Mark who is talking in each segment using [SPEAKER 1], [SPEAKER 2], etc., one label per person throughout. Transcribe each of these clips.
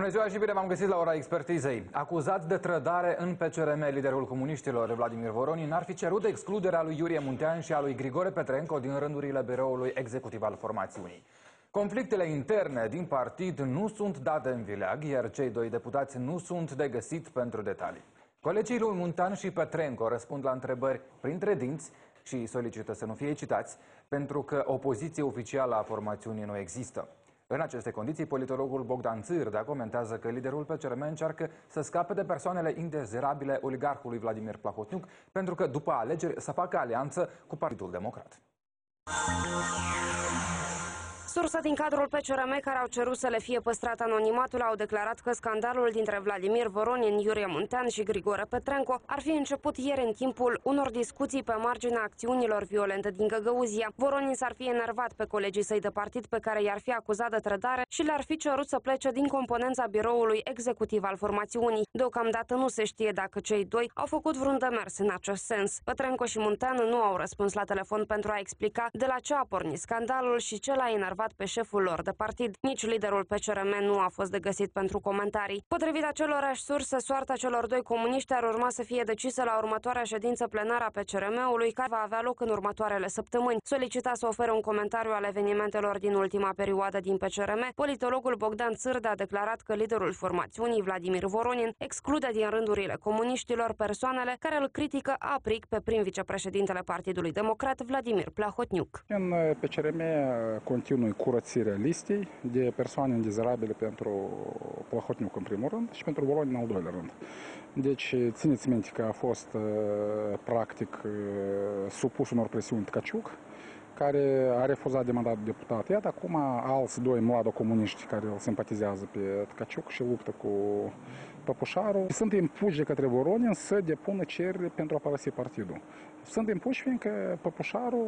[SPEAKER 1] Bună ziua și bine v-am găsit la ora expertizei. Acuzat de trădare în PCRM, liderul comuniștilor Vladimir Voronin ar fi cerut excluderea lui Iurie Muntean și a lui Grigore Petrenco din rândurile biroului executiv al formațiunii. Conflictele interne din partid nu sunt date în vileag, iar cei doi deputați nu sunt de găsit pentru detalii. Colegii lui Muntean și Petrenco răspund la întrebări printre dinți și solicită să nu fie citați, pentru că o poziție oficială a formațiunii nu există. În aceste condiții, politologul Bogdan Țârdea comentează că liderul PCRM încearcă să scape de persoanele indezirabile oligarhului Vladimir Plahotniuc, pentru că după alegeri să facă alianță cu Partidul Democrat.
[SPEAKER 2] Surse din cadrul PCRM care au cerut să le fie păstrat anonimatul au declarat că scandalul dintre Vladimir Voronin, Iurie Muntean și Grigore Petrenco ar fi început ieri în timpul unor discuții pe marginea acțiunilor violente din Găgăuzia. Voronin s-ar fi enervat pe colegii săi de partid pe care i-ar fi acuzat de trădare și le-ar fi cerut să plece din componența biroului executiv al formațiunii. Deocamdată nu se știe dacă cei doi au făcut vreun demers în acest sens. Petrenco și Muntean nu au răspuns la telefon pentru a explica de la ce a pornit scandalul și ce l-a enervat pe șeful lor de partid. Nici liderul PCRM nu a fost de găsit pentru comentarii. Potrivit acelorași surse, soarta celor doi comuniști ar urma să fie decisă la următoarea ședință plenară a PCRM-ului, care va avea loc în următoarele săptămâni. Solicita să ofere un comentariu al evenimentelor din ultima perioadă din PCRM, politologul Bogdan Țârdea a declarat că liderul formațiunii, Vladimir Voronin, exclude din rândurile comuniștilor persoanele care îl critică aprig pe prim vicepreședintele Partidului Democrat, Vladimir Plahotniuc.
[SPEAKER 3] În PCRM continui curățirea listei de persoane indezirabile pentru Plahotniuc în primul rând și pentru Voronin în al doilea rând. Deci țineți minte că a fost practic supus unor presiuni Tkăciuc, care a refuzat de mandat de deputat. Iată acum alți doi mlado-comuniști care îl simpatizează pe Tkăciuc și luptă cu Păpușaru. Sunt impuși de către Voronin să depună cereri pentru a părăsi partidul. Sunt impuși fiindcă Păpușaru,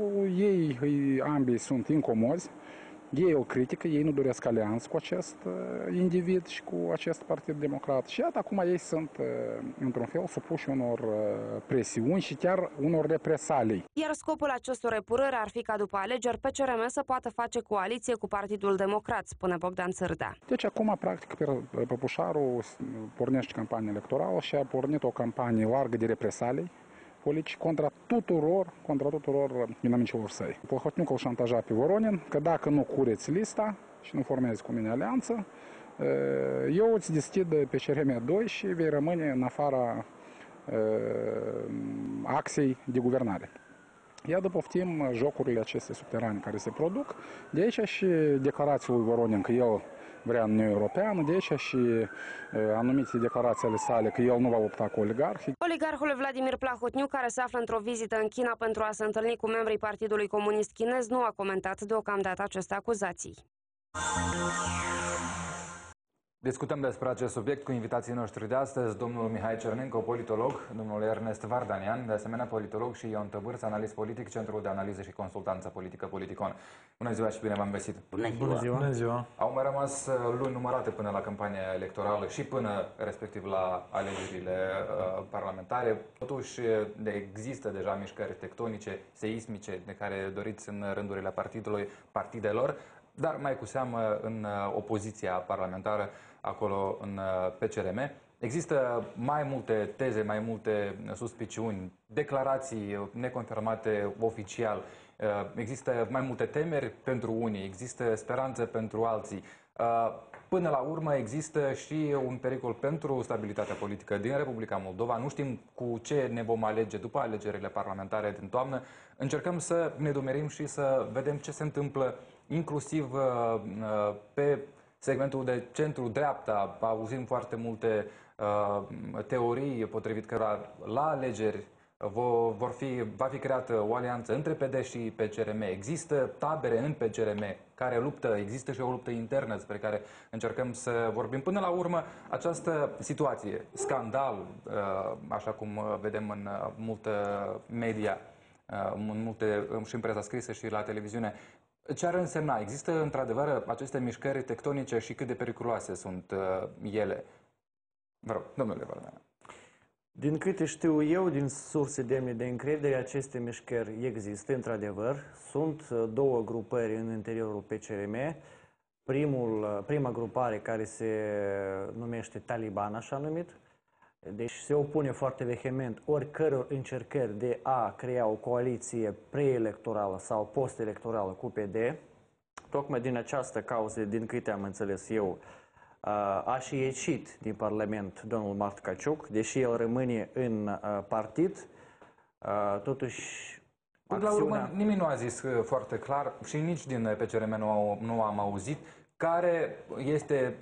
[SPEAKER 3] ei ambii sunt incomozi, ei îl critică, ei nu doresc alianță cu acest individ și cu acest Partid Democrat. Și iată, acum ei sunt, într-un fel, supuși unor presiuni și chiar unor represalii.
[SPEAKER 2] Iar scopul acestor epurări ar fi ca după alegeri PCRM să poată face coaliție cu Partidul Democrat, spune Bogdan Țârdea.
[SPEAKER 3] Deci acum, practic, Păpușaru pornește campania electorală și a pornit o campanie largă de represalii politici contra tuturor inamicilor săi. Plahotniuc îl șantaja pe Voronin că dacă nu cureți lista și nu formezi cu mine alianță, eu îți deschid PCRM 2 și vei rămâne în afara axei de guvernare. Iată, poftim jocurile acestea subterane care se produc. De aici și declarațiile lui Voronin că el vrea în Uniunea Europeană, de aici și anumite declarații ale sale că el nu va lupta cu oligarhii.
[SPEAKER 2] Oligarhul Vladimir Plahotniuc, care se află într-o vizită în China pentru a se întâlni cu membrii Partidului Comunist Chinez, nu a comentat deocamdată aceste acuzații.
[SPEAKER 1] Discutăm despre acest subiect cu invitații noștri de astăzi, domnul Mihai Cernenco, politolog, domnul Ernest Vardanian, de asemenea politolog, și Ion Tăbârț, analist politic, Centrul de Analiză și Consultanță Politică Politicon. Bună ziua și bine v-am găsit!
[SPEAKER 4] Bună ziua!
[SPEAKER 5] Bună ziua!
[SPEAKER 1] Au mai rămas luni numărate până la campania electorală și până respectiv la alegerile parlamentare. Totuși există deja mișcări tectonice, seismice, de care doriți în rândurile partidelor, dar mai cu seamă în opoziția parlamentară, acolo în PCRM. Există mai multe teze, mai multe suspiciuni, declarații neconfirmate oficial. Există mai multe temeri pentru unii, există speranțe pentru alții. Până la urmă există și un pericol pentru stabilitatea politică din Republica Moldova. Nu știm cu ce ne vom alege după alegerile parlamentare din toamnă. Încercăm să ne dumerim și să vedem ce se întâmplă inclusiv pe segmentul de centru-dreapta. Auzim foarte multe teorii potrivit cărora la alegeri va fi creată o alianță între PD și PCRM. Există tabere în PCRM care luptă, există și o luptă internă despre care încercăm să vorbim. Până la urmă, această situație, scandal, așa cum vedem în multă media, și în presa scrisă și la televiziune, ce ar însemna? Există într-adevăr aceste mișcări tectonice și cât de periculoase sunt ele? Vă rog, domnule Vardanian.
[SPEAKER 5] Din câte știu eu, din surse demne de încredere, aceste mișcări există, într-adevăr. Sunt două grupări în interiorul PCRM. prima grupare care se numește Taliban, așa numit. Deci se opune foarte vehement oricăror încercări de a crea o coaliție preelectorală sau postelectorală cu PD. Tocmai din această cauză, din câte am înțeles eu, a și ieșit din Parlament domnul Mart Caciuc, deși el rămâne în partid, totuși
[SPEAKER 1] până la urmă, nimeni nu a zis foarte clar și nici din PCRM nu am auzit care este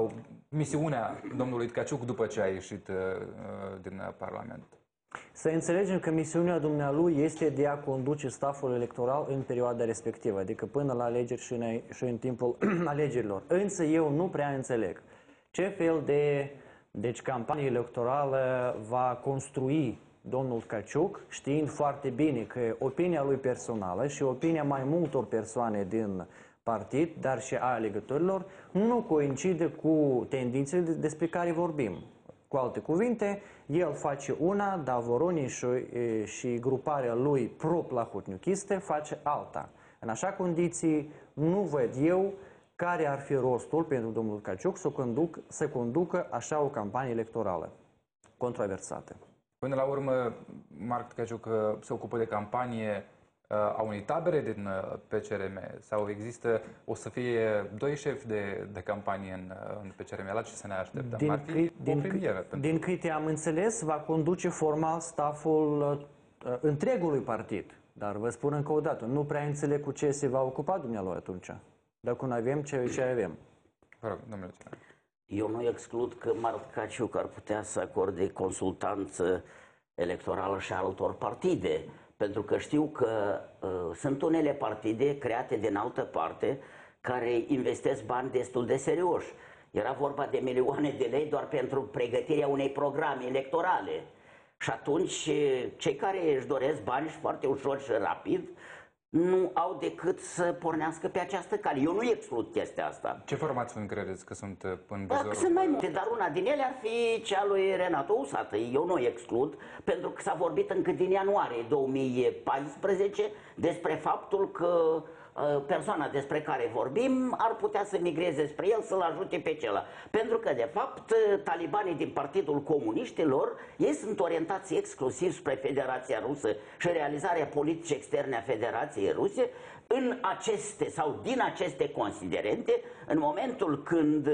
[SPEAKER 1] misiunea domnului Caciuc după ce a ieșit din Parlament.
[SPEAKER 5] Să înțelegem că misiunea dumnealui este de a conduce staful electoral în perioada respectivă, adică până la alegeri și în timpul alegerilor. Însă eu nu prea înțeleg ce fel de campanie electorală va construi domnul Caciuc, știind foarte bine că opinia lui personală și opinia mai multor persoane din partid, dar și a alegătorilor, nu coincide cu tendințele despre care vorbim. Cu alte cuvinte, el face una, dar Voronin și gruparea lui pro-plahotniuchiste face alta. În așa condiții, nu văd eu care ar fi rostul pentru domnul Caciuc să conducă așa o campanie electorală controversată.
[SPEAKER 1] Până la urmă, Mart Caciuc se ocupă de campanie a unei tabere din PCRM sau există, o să fie doi șefi de campanie în PCRM? La ce să ne așteptăm? Ar fi o premieră.
[SPEAKER 5] Din câte am înțeles, va conduce formal staful întregului partid. Dar vă spun încă o dată, nu prea înțeleg cu ce se va ocupa dumnealui atunci. Dacă nu avem, ce avem?
[SPEAKER 1] Vă rog, domnule Ceran.
[SPEAKER 4] Eu nu exclud că Mart Caciuc ar putea să acorde consultanță electorală și altor partide, pentru că știu că sunt unele partide create din altă parte care investesc bani destul de serioși. Era vorba de milioane de lei doar pentru pregătirea unei programe electorale. Și atunci cei care își doresc bani și foarte ușor și rapid nu au decât să pornească pe această cale. Eu nu exclud chestia asta.
[SPEAKER 1] Ce formațiuni credeți că sunt în
[SPEAKER 4] vizorul? Sunt mai multe, dar una din ele ar fi cea lui Renato Usată. Eu nu exclud, pentru că s-a vorbit încă din ianuarie 2014 despre faptul că persoana despre care vorbim ar putea să migreze spre el, să-l ajute pe celălalt. Pentru că, de fapt, talibanii din Partidul Comuniștilor, ei sunt orientați exclusiv spre Federația Rusă și realizarea politicii externe a Federației Ruse în aceste sau din aceste considerente, în momentul când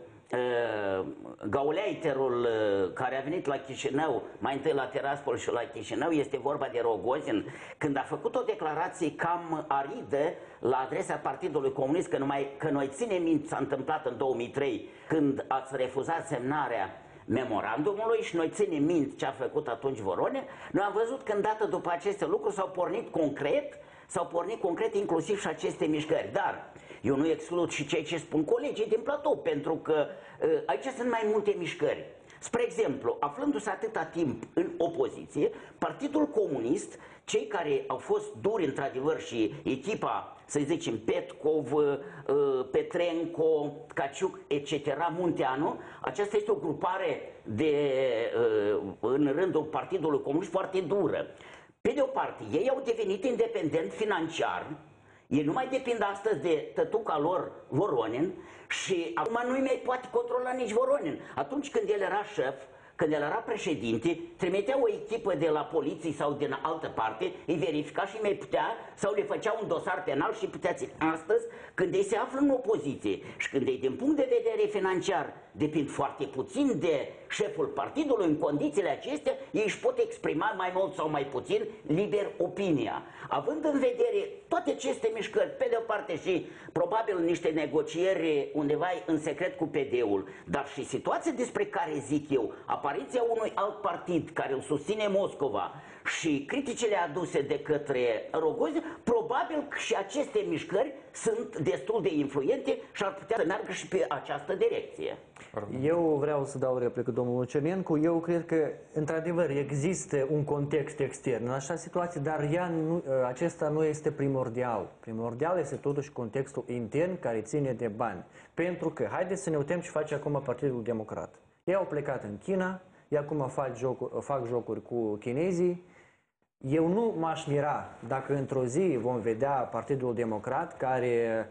[SPEAKER 4] Gauleiterul care a venit la Chișinău, mai întâi la Tiraspol și la Chișinău, este vorba de Rogozin, când a făcut o declarație cam aridă la adresa Partidului Comunist, că noi ținem minte, s-a întâmplat în 2003, când ați refuzat semnarea memorandumului și noi ținem minte ce a făcut atunci Voronin, noi am văzut că îndată după aceste lucruri s-au pornit concret inclusiv și aceste mișcări. Dar eu nu exclud și ceea ce spun colegii din platou, pentru că aici sunt mai multe mișcări. Spre exemplu, aflându-se atâta timp în opoziție, Partidul Comunist, cei care au fost duri într-adevăr și echipa, să zicem, Petkov, Petrenco, Caciuc, etc., Munteanu, aceasta este o grupare în rândul Partidului Comunist foarte dură. Pe de o parte, ei au devenit independent financiar, ei nu mai depind astăzi de tătuca lor Voronin și acum nu-i mai poate controla nici Voronin. Atunci când el era șef, când el era președinte, trimitea o echipă de la poliție sau din altă parte, îi verifica și mai putea, sau le făcea un dosar penal și puteați. Astăzi, când ei se află în opoziție și când ei din punct de vedere financiar depind foarte puțin de șeful partidului, în condițiile acestea, ei își pot exprima mai mult sau mai puțin liber opinia. Având în vedere toate aceste mișcări, pe de o parte și probabil niște negocieri undeva în secret cu PD-ul, dar și situația despre care zic eu, apariția unui alt partid care îl susține Moscova și criticile aduse de către Rogozin, probabil că și aceste mișcări sunt destul de influente și ar putea să meargă și pe această direcție.
[SPEAKER 5] Eu vreau să dau o replică, domnul Cernencu. Eu cred că, într-adevăr, există un context extern în așa situație, dar acesta nu este primordial. Primordial este totuși contextul intern care ține de bani. Pentru că, haideți să ne uităm ce face acum Partidul Democrat. Ei au plecat în China, ei acum fac jocuri cu chinezii. Eu nu m-aș mira dacă într-o zi vom vedea Partidul Democrat care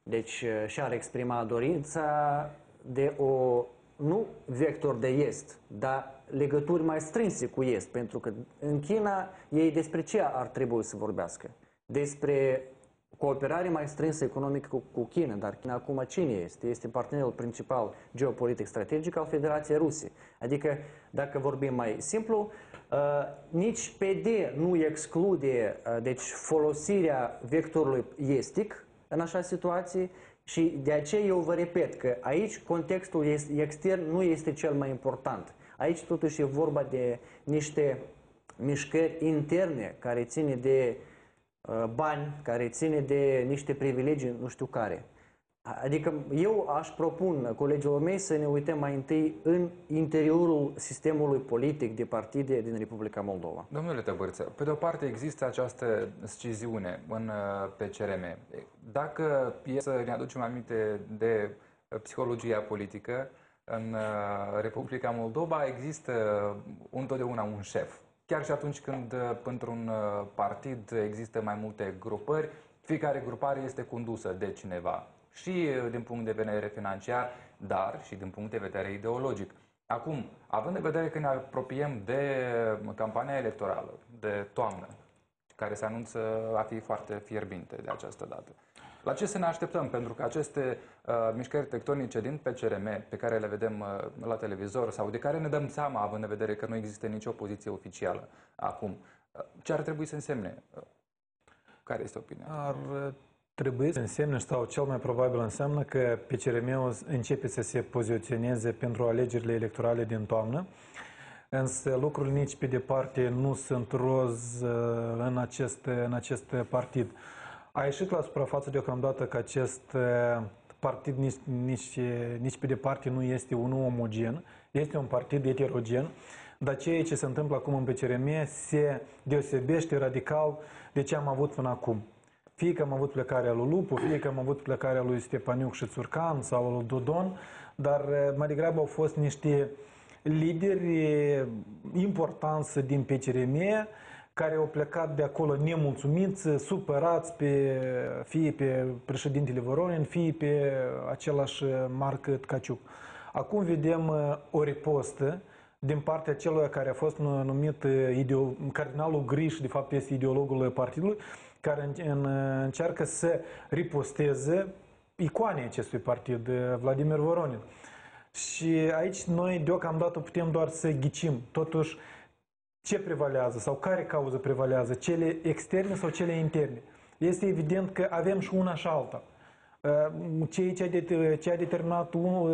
[SPEAKER 5] Deci și-ar exprima dorința de o, nu vector de est, dar legături mai strânse cu est, pentru că în China ei despre ce ar trebui să vorbească? Despre cooperare mai strânsă economică cu China, dar China acum cine este? Este partenerul principal geopolitic strategic al Federației Ruse. Adică, dacă vorbim mai simplu, nici PD nu exclude deci folosirea vectorului estic în așa situație și de aceea eu vă repet că aici contextul extern nu este cel mai important. Aici totuși e vorba de niște mișcări interne care ține de bani, care ține de niște privilegii, nu știu care. Adică eu aș propun colegilor mei să ne uităm mai întâi în interiorul sistemului politic de partide din Republica Moldova.
[SPEAKER 1] Domnule Tăbărță, pe de o parte există această sciziune în PCRM. Dacă e să ne aducem aminte de psihologia politică, în Republica Moldova există întotdeauna un șef. Chiar și atunci când într-un partid există mai multe grupări, fiecare grupare este condusă de cineva. Și din punct de vedere financiar, dar și din punct de vedere ideologic. Acum, având în vedere că ne apropiem de campania electorală, de toamnă, care se anunță a fi foarte fierbinte de această dată, la ce să ne așteptăm? Pentru că aceste mișcări tectonice din PCRM, pe care le vedem la televizor sau de care ne dăm seama, având în vedere că nu există nicio poziție oficială acum, ce ar trebui să însemne? Care este opinia?
[SPEAKER 6] Ar trebui să însemne, sau cel mai probabil înseamnă că PCRM-ul începe să se poziționeze pentru alegerile electorale din toamnă. Însă lucrurile nici pe departe nu sunt roz în acest partid. A ieșit la suprafață deocamdată că acest partid nici pe departe nu este unul omogen, este un partid heterogen, dar ceea ce se întâmplă acum în PCRM se deosebește radical de ce am avut până acum. Fie că am avut plecarea lui Lupu, fie că am avut plecarea lui Stepaniuc și Țurcan sau lui Dodon, dar mai degrabă au fost niște lideri importanți din PCRM care au plecat de acolo nemulțumiți, supărați fie pe președintele Voronin, fie pe același Marc Tkaciuc. Acum vedem o ripostă din partea celui care a fost numit cardinalul Griș, de fapt este ideologul partidului, care încearcă să riposteze icoanei acestui partid, Vladimir Voronin. Și aici noi deocamdată putem doar să ghicim. Totuși, ce prevalează sau care cauză prevalează? Cele externe sau cele interne? Este evident că avem și una și alta. Ce a determinat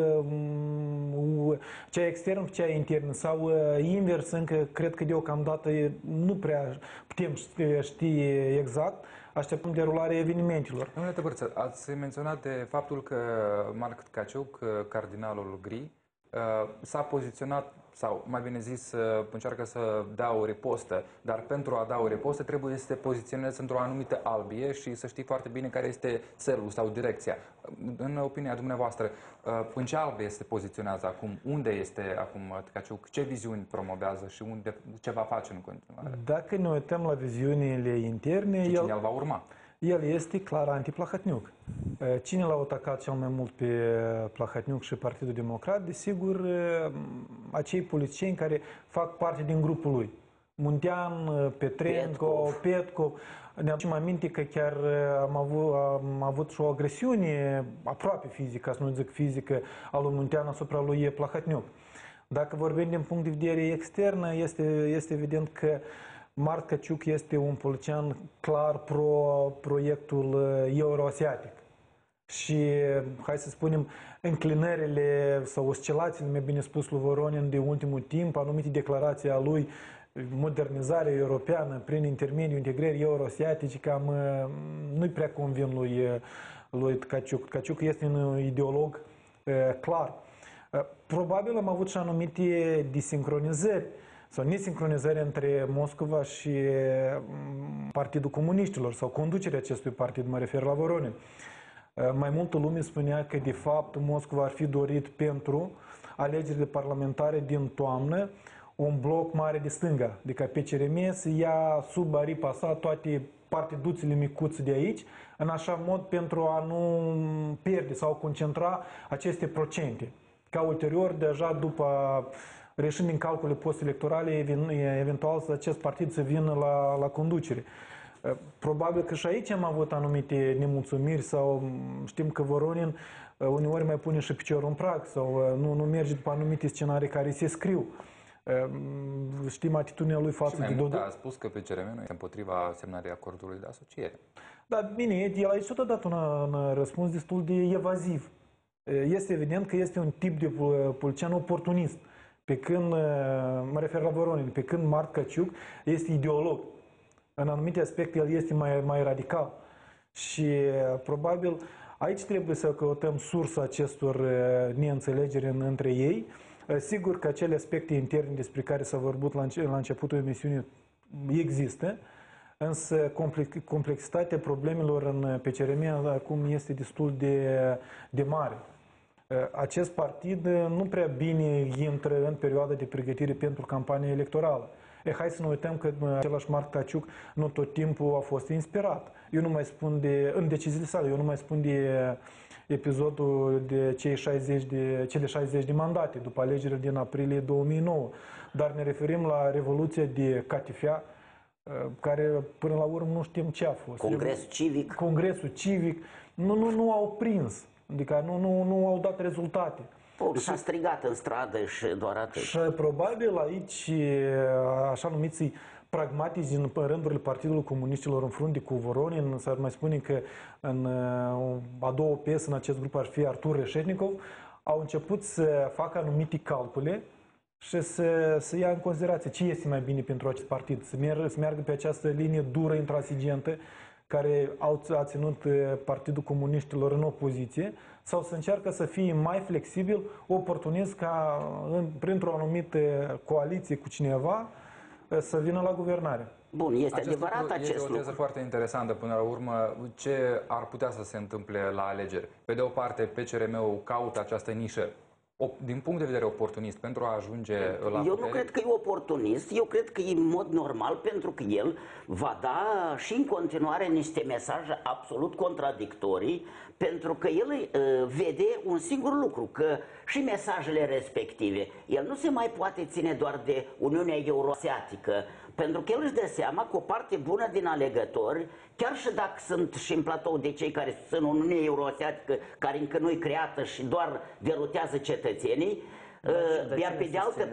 [SPEAKER 6] cea externă cu cea internă sau invers, încă cred că deocamdată nu prea putem ști exact. Așteptăm derularea evenimentelor.
[SPEAKER 1] Domnule Tăbărță, ați menționat de faptul că Marc Tkaciuc, cardinalul Gri, s-a poziționat, sau mai bine zis, încearcă să dea o ripostă, dar pentru a da o ripostă trebuie să se poziționeze într-o anumită albie și să știi foarte bine care este țelul sau direcția. În opinia dumneavoastră, în ce albie se poziționează acum? Unde este acum Tkaciuc? Ce viziuni promovează și ce va face în continuare?
[SPEAKER 6] Dacă ne uităm la viziunile interne,
[SPEAKER 1] și cine el va urma?
[SPEAKER 6] El este clar anti-Plahotniuc. Cine l-a atacat cel mai mult pe Plahotniuc și Partidul Democrat? Desigur, acei politicieni care fac parte din grupul lui. Muntean, Petrenko, Petkov. Ne aducem aminte că chiar am avut și o agresiune aproape fizică, să nu zic fizică, a lui Muntean asupra lui Plahotniuc. Dacă vorbim din punct de vedere extern, este evident că Marc Tkaciuc este un politician clar pro-proiectul euroasiatic. Și, hai să spunem, înclinările sau oscilațiile, mai bine spus, lui Voronin de ultimul timp, anumite declarații a lui, modernizarea europeană prin intermediul integrării euroasiatice, cam nu-i prea convin lui Tkaciuc. Tkaciuc este un ideolog clar. Probabil am avut și anumite desincronizări sau nesincronizări între Moscova și Partidul Comuniștilor sau conducerea acestui partid, mă refer la Voronin. Mai multă lume spunea că, de fapt, Moscova ar fi dorit pentru alegerile parlamentare din toamnă un bloc mare de stânga, adică PCRM să ia sub aripa sa toate partiduțele micuțe de aici, în așa mod pentru a nu pierde sau concentra aceste procente. Ca ulterior, deja după reșind din calculele post-electorale, eventual acest partid să vină la conducere. Probabil că și aici am avut anumite nemulțumiri sau știm că Voronin uneori mai pune și piciorul în prag sau nu merge după anumite scenarii care se scriu. Știm atitudinea lui față de Dodon.
[SPEAKER 1] A spus că PCRM nu este împotriva semnării acordului de asociere.
[SPEAKER 6] Da, bine, el aici tot a dat un răspuns destul de evaziv. Este evident că este un tip de politician oportunist. Pe când, mă refer la Voronin, pe când Mart Căciuc este ideolog. În anumite aspecte el este mai radical. Și probabil aici trebuie să căutăm sursa acestor neînțelegeri între ei. Sigur că acele aspecte interne despre care s-a vorbit la începutul emisiunii există, însă complexitatea problemelor în PCRM acum este destul de mare. Acest partid nu prea bine intră în perioada de pregătire pentru campania electorală. Hai să nu uităm că același Mart Căciuc nu tot timpul a fost inspirat. Eu nu mai spun în deciziile sale, eu nu mai spun de episodul de cele 60 de mandate după alegerile din aprilie 2009. Dar ne referim la Revoluția de Catifea, care până la urmă nu știm ce a fost. Congresul civic. Nu au prins. Adică nu au dat rezultate.
[SPEAKER 4] S-a strigat în stradă și doar atât.
[SPEAKER 6] Și probabil aici, așa numiții pragmatici din rândurile Partidului Comuniștilor în frunte cu Voronin, s-ar mai spune că în a doua piesă în acest grup ar fi Artur Reșetnikov, au început să facă anumite calcule și să ia în considerație ce este mai bine pentru acest partid, să meargă pe această linie dură, intransigentă, care a ținut Partidul Comuniștilor în opoziție, sau să încearcă să fie mai flexibil, oportunist ca printr-o anumită coaliție cu cineva să vină la guvernare.
[SPEAKER 4] Bun, este adevărat acest lucru.
[SPEAKER 1] Este o teză foarte interesantă până la urmă. Ce ar putea să se întâmple la alegeri? Pe de o parte, PCRM-ul caută această nișă din punct de vedere oportunist pentru a ajunge la putere.
[SPEAKER 4] Eu nu cred că e oportunist, eu cred că e în mod normal, pentru că el va da și în continuare niște mesaje absolut contradictorii, pentru că el vede un singur lucru, că și mesajele respective, el nu se mai poate ține doar de Uniunea Euroasiatică, pentru că el își dă seama că o parte bună din alegători, chiar și dacă sunt și în platou de cei care sunt în Uniunea Euroasiatică, care încă nu-i creată și doar derutează cetățenii, iar pe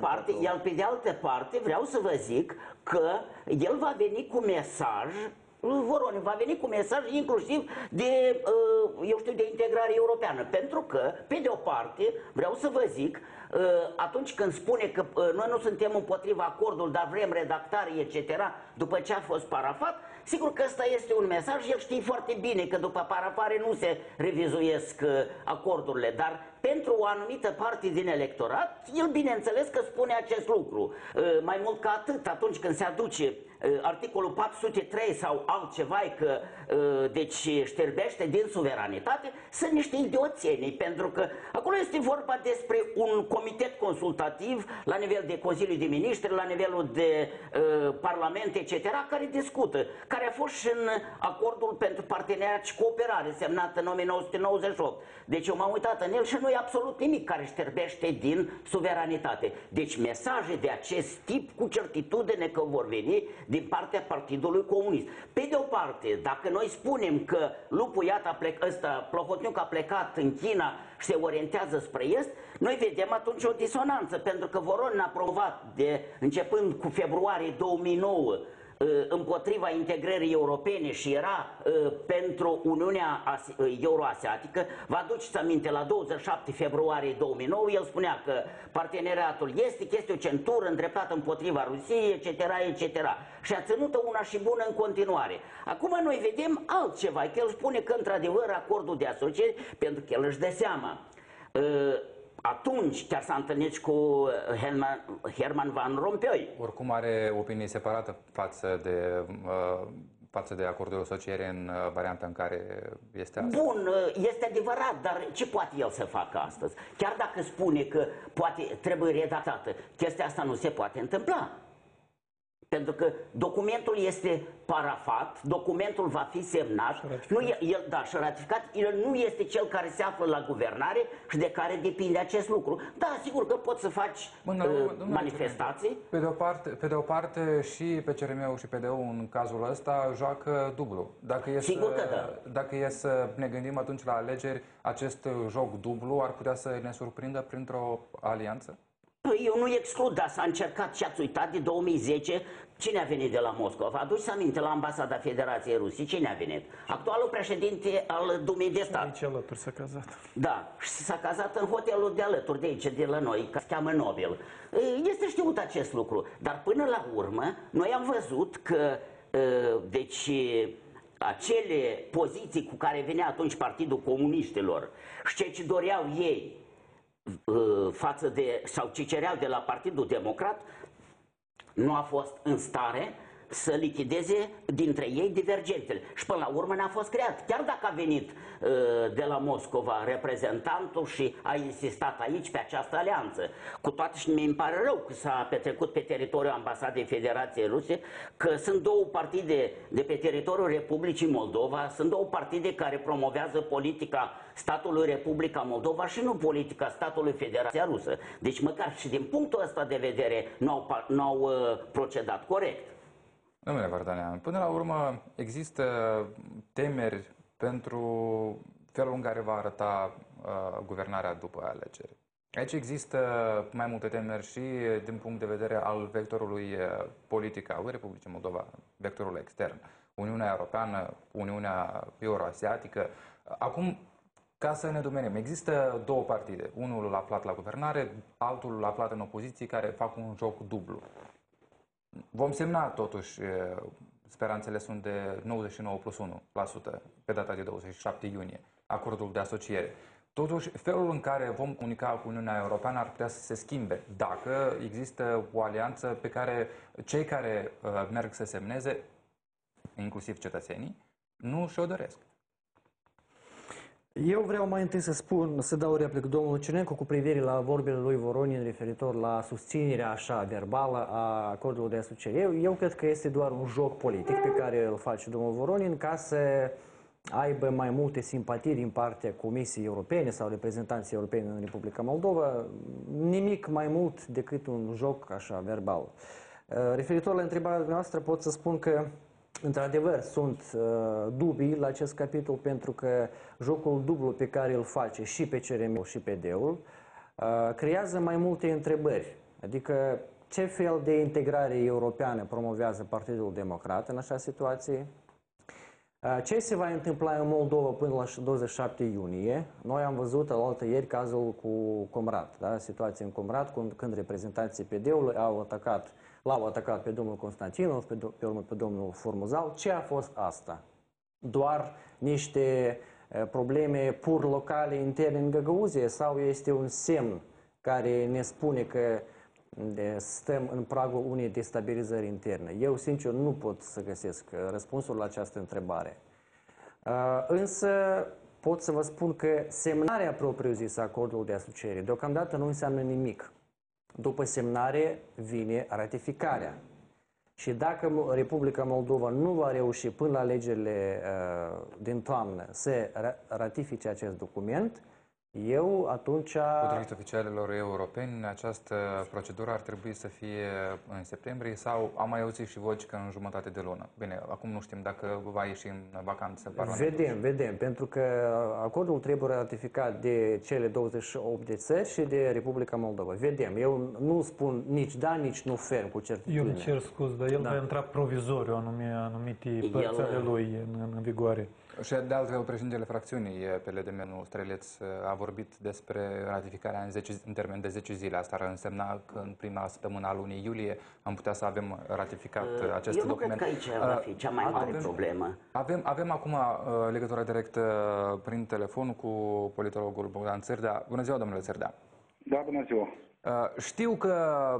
[SPEAKER 4] de altă parte vreau să vă zic că el va veni cu mesaj, Voronin va veni cu mesaj inclusiv de, de integrare europeană, pentru că, pe de o parte, vreau să vă zic, atunci când spune că noi nu suntem împotriva acordului, dar vrem redactare, etc., după ce a fost parafat, sigur că ăsta este un mesaj, el știe foarte bine că după parafare nu se revizuiesc acordurile, dar pentru o anumită parte din electorat, el bineînțeles că spune acest lucru. Mai mult ca atât, atunci când se aduce articolul 403 sau altceva, că deci șterbește din suveranitate, sunt niște idioțenii, pentru că acolo este vorba despre un comitet consultativ la nivel de Consiliu de Ministri, la nivelul de Parlament, etc., care discută, care a fost și în acordul pentru parteneriat și cooperare semnat în 1998. Deci eu m-am uitat în el și nu e absolut nimic care șterbește din suveranitate. Deci mesaje de acest tip cu certitudine că vor veni din partea Partidului Comunist. Pe de o parte, dacă noi spunem că lupul Plahotniuc a plecat în China și se orientează spre est, noi vedem atunci o disonanță, pentru că Voronin a promovat începând cu februarie 2009 împotriva integrării europene și era pentru Uniunea Euroasiatică. Vă aduceți aminte, la 27 februarie 2009 el spunea că parteneriatul estic este o centură îndreptată împotriva Rusiei, etc., etc. Și a ținut-o una și bună în continuare. Acum noi vedem altceva, că el spune că într-adevăr acordul de asociere, pentru că el își dă seama. Atunci chiar s-a întâlnit cu Herman Van Rompuy.
[SPEAKER 1] Oricum are opinie separată față de acordul de asociere în varianta în care este astăzi.
[SPEAKER 4] Bun, este adevărat, dar ce poate el să facă astăzi? Chiar dacă spune că trebuie redactată, chestia asta nu se poate întâmpla. Pentru că documentul este parafat, documentul va fi semnat, și ratificat, el nu este cel care se află la guvernare și de care depinde acest lucru. Da, sigur că poți să faci manifestații.
[SPEAKER 1] Pe de o parte și PCRM-ul și PD-ul în cazul ăsta joacă dublu. Dacă e să ne gândim atunci la alegeri, acest joc dublu ar putea să ne surprindă printr-o alianță?
[SPEAKER 4] Eu nu exclud, dar s-a încercat și ați uitat de 2010, cine a venit de la Moscova? Aduceți aminte, la Ambasada Federației Rusiei, cine a venit? Actualul președinte al Dumei de Stat.
[SPEAKER 6] Aici alături s-a cazat.
[SPEAKER 4] Da, și s-a cazat în hotelul de alături de aici, de la noi, care se cheamă Nobel. Este știut acest lucru, dar până la urmă, noi am văzut că, deci, acele poziții cu care venea atunci Partidul Comuniștilor și ceea ce doreau ei, față de, sau ce cereau de la Partidul Democrat, nu a fost în stare să lichideze dintre ei divergențele. Și până la urmă n-a fost creat. Chiar dacă a venit de la Moscova reprezentantul și a insistat aici pe această alianță. Cu toate și mi-mi pare rău că s-a petrecut pe teritoriul Ambasadei Federației Ruse, că sunt două partide de pe teritoriul Republicii Moldova, sunt două partide care promovează politica statului Republica Moldova și nu politica statului Federația Rusă. Deci măcar și din punctul ăsta de vedere n-au procedat corect.
[SPEAKER 1] Domnule Vardanean, până la urmă există temeri pentru felul în care va arăta guvernarea după alegeri. Aici există mai multe temeri și din punct de vedere al vectorului politic al Republicii Moldova, vectorul extern, Uniunea Europeană, Uniunea Euroasiatică. Acum, ca să ne domenim, există două partide, unul aflat la guvernare, altul aflat în opoziție, care fac un joc dublu. Vom semna totuși, speranțele sunt de 99+1% pe data de 27 iunie, acordul de asociere. Totuși, felul în care vom comunica cu Uniunea Europeană ar putea să se schimbe dacă există o alianță pe care cei care merg să semneze, inclusiv cetățenii, nu și-o doresc.
[SPEAKER 5] Eu vreau mai întâi să dau replică domnului Cernencu cu privire la vorbele lui Voronin referitor la susținerea așa verbală a acordului de asociere. Eu cred că este doar un joc politic pe care îl face domnul Voronin ca să aibă mai multe simpatii din partea Comisiei Europene sau reprezentanții europeni în Republica Moldova. Nimic mai mult decât un joc așa verbal. Referitor la întrebarea noastră pot să spun că într-adevăr, sunt dubii la acest capitol pentru că jocul dublu pe care îl face și PCRM-ul și PD-ul creează mai multe întrebări. Adică ce fel de integrare europeană promovează Partidul Democrat în așa situație? Ce se va întâmpla în Moldova până la 27 iunie? Noi am văzut alaltă ieri cazul cu Comrat, da? Situația în Comrat când reprezentanții PD-ului l-au atacat pe domnul Constantinov, pe urmă pe domnul Formuzal. Ce a fost asta? Doar niște probleme pur locale interne în Găgăuzie sau este un semn care ne spune că stăm în pragul unei destabilizări interne? Eu, sincer, nu pot să găsesc răspunsul la această întrebare. Însă pot să vă spun că semnarea propriu-zisă a acordului de asociere deocamdată nu înseamnă nimic. După semnare vine ratificarea. Și dacă Republica Moldova nu va reuși până la alegerile din toamnă să ratifice acest document, eu atunci...
[SPEAKER 1] Potrivit oficialilor europeni, această procedură ar trebui să fie în septembrie sau am mai auzit și voci că în jumătate de lună. Bine, acum nu știm dacă va ieși în vacanță Parlamentul.
[SPEAKER 5] Vedem, pentru că acordul trebuie ratificat de cele 28 de țări și de Republica Moldova. Vedem, eu nu spun nici da, nici nu ferm cu certitudine.
[SPEAKER 6] Eu îmi cer scuz, dar el va intra provizoriu anumite părți ale lui în vigoare.
[SPEAKER 1] Și de altfel, președintele fracțiunii PLDM-ul Streleț a vorbit despre ratificarea în termen de 10 zile. Asta ar însemna că în prima săptămână a lunii iulie am putea să avem ratificat acest document.
[SPEAKER 4] Eu nu cred că aici va fi cea mai mare problemă.
[SPEAKER 1] Avem acum legătura directă prin telefon cu politologul Bogdan Țârdea. Bună ziua, domnule Țârdea!
[SPEAKER 3] Da, bună ziua!
[SPEAKER 1] Știu că